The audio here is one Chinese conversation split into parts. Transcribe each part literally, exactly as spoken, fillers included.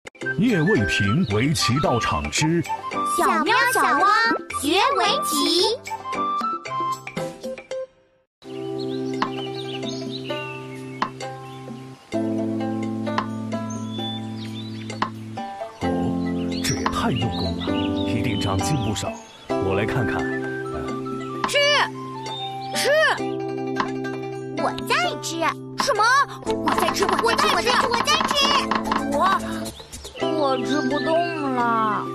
叶未平围棋道场之小喵小汪学围棋。 哦，这也太用功了，一定长进不少。我来看看。 吃，吃，我在吃。什么？我在吃，我在吃，我在吃，我我吃不动了。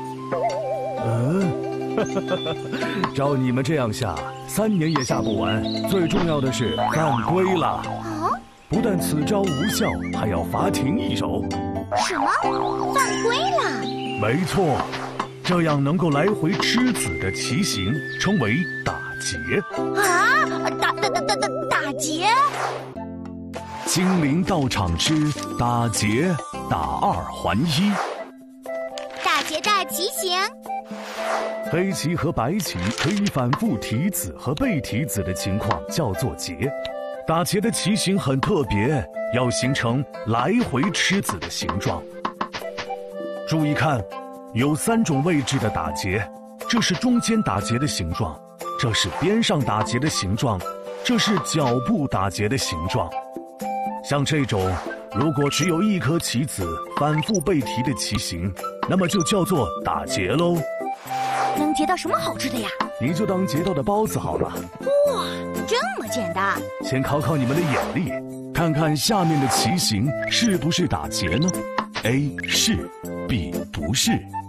嗯，照你们这样下，三年也下不完。最重要的是犯规了。 啊？ 不但此招无效，还要罚停一手。 什么？犯规了？ 没错，这样能够来回吃子的棋形称为打劫。 啊！打打打打打打劫！ 精灵道场之打劫打二还一。 打劫的棋形。 黑棋和白棋可以反复提子和被提子的情况叫做劫。打劫的棋形很特别，要形成来回吃子的形状。注意看，有三种位置的打劫，这是中间打劫的形状，这是边上打劫的形状，这是脚部打劫的形状。像这种，如果只有一颗棋子反复被提的棋形，那么就叫做打劫喽。 能劫到什么好吃的呀？ 你就当劫到的包子好了。 哇，这么简单！ 先考考你们的眼力，看看下面的棋形是不是打劫呢 ？A 是 ，B 不是。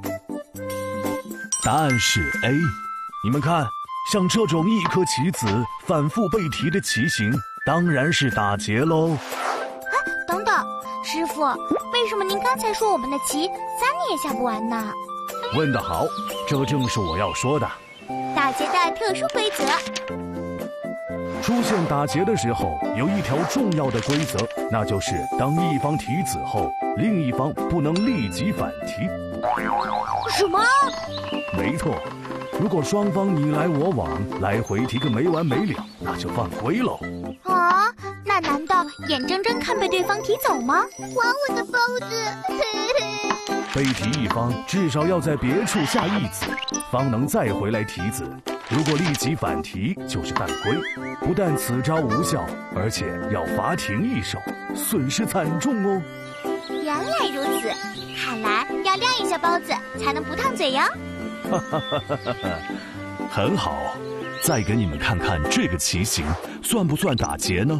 答案是 A。你们看，像这种一颗棋子反复被提的棋形，当然是打劫喽。 啊，等等，师傅，为什么您刚才说我们的棋三年也下不完呢？ 问得好，这正是我要说的。 打劫的特殊规则。 出现打劫的时候，有一条重要的规则，那就是当一方提子后，另一方不能立即反提。 什么？ 没错，如果双方你来我往，来回提个没完没了，那就犯规喽。 啊，那难道眼睁睁看被对方提走吗？还我的包子！ 被提一方至少要在别处下一子，方能再回来提子。如果立即反提，就是犯规。不但此招无效，而且要罚停一手，损失惨重哦。 原来如此，看来要晾一下包子才能不烫嘴哟。 哈哈哈哈哈哈，很好，再给你们看看这个棋形，算不算打劫呢？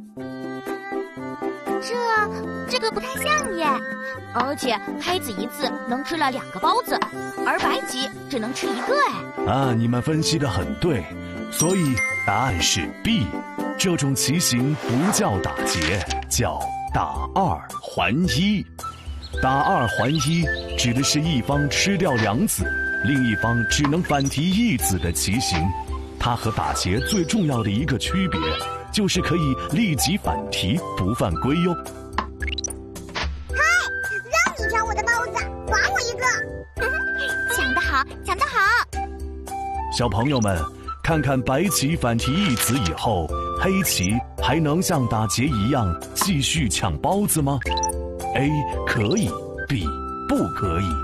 这这个不太像耶，而且黑子一次能吃了两个包子，而白棋只能吃一个哎。 啊，你们分析得很对，所以答案是 B。这种棋形不叫打劫，叫打二还一。打二还一指的是一方吃掉两子，另一方只能反提一子的棋形。它和打劫最重要的一个区别，就是可以立即反提，不犯规哟。 嗨，让你抢我的包子，还我一个！ 抢得好，抢得好！ 小朋友们，看看白棋反提一子以后，黑棋还能像打劫一样继续抢包子吗 ？A 可以 ，B 不可以。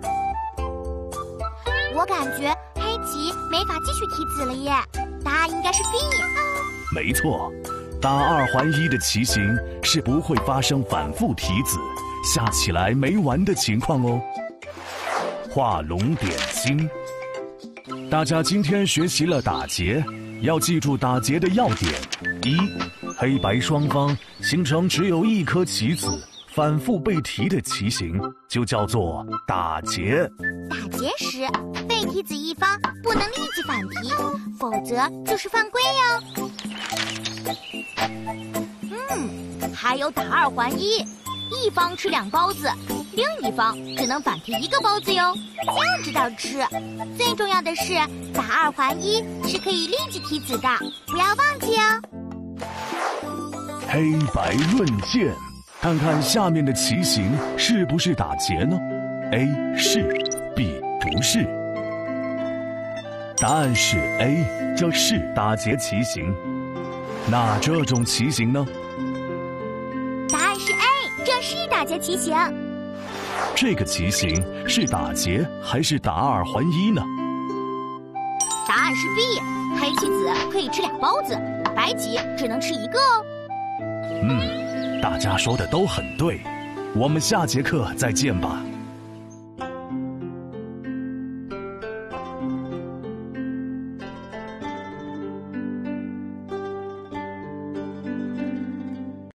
我感觉黑棋没法继续提子了耶，答案应该是 B。 没错，打二还一的棋形是不会发生反复提子、下起来没完的情况哦。画龙点睛。大家今天学习了打劫，要记住打劫的要点：一，黑白双方形成只有一颗棋子反复被提的棋形，就叫做打劫。 打劫时，被提子一方不能立即反提，否则就是犯规哟。嗯，还有打二还一，一方吃两包子，另一方只能反提一个包子哟。就知道吃。最重要的是，打二还一是可以立即提子的，不要忘记哦。 黑白论剑，看看下面的棋形是不是打劫呢 ？A 是 ，B 不是。答案是 A， 这是打劫棋形。那这种棋形呢？ 答案是 A， 这是打劫棋形。 这个棋形是打劫还是打二还一呢？ 答案是 B， 黑棋子可以吃俩包子，白棋只能吃一个哦。 嗯，大家说的都很对，我们下节课再见吧。